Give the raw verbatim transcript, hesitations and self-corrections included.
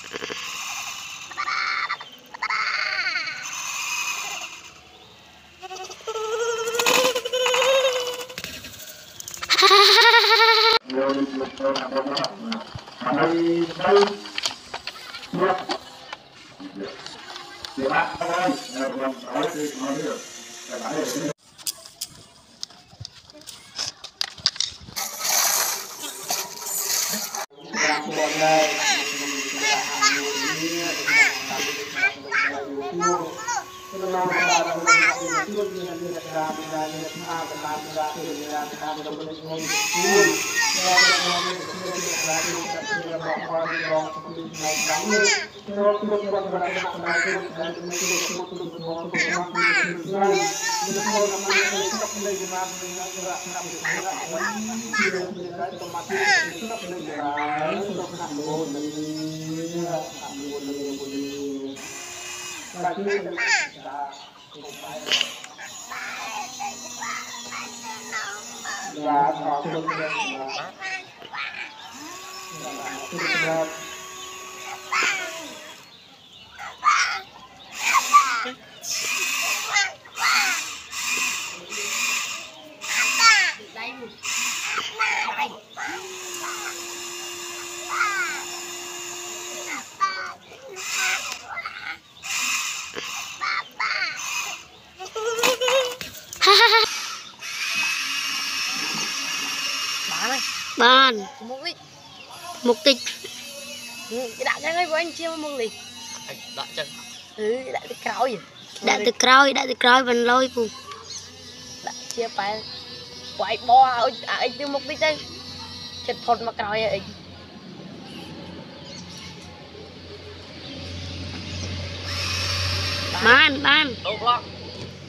Ban mục đích mục đích đã cho anh anh chia mục đích đã chân ừ đã từ cáo gì đã từ cõi đã từ cõi vẫn lôi phụ đã chia phải quậy bo anh từ mục đích đây chết thôn mà cáo ấy ban ban đâu lo